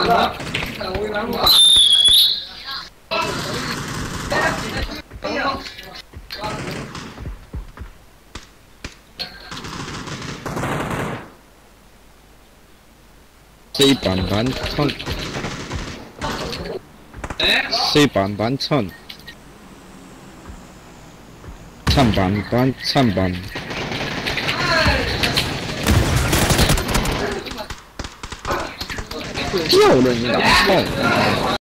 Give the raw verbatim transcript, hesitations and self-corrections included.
四板板寸，四板板寸，三板板三板，漂亮你老炮！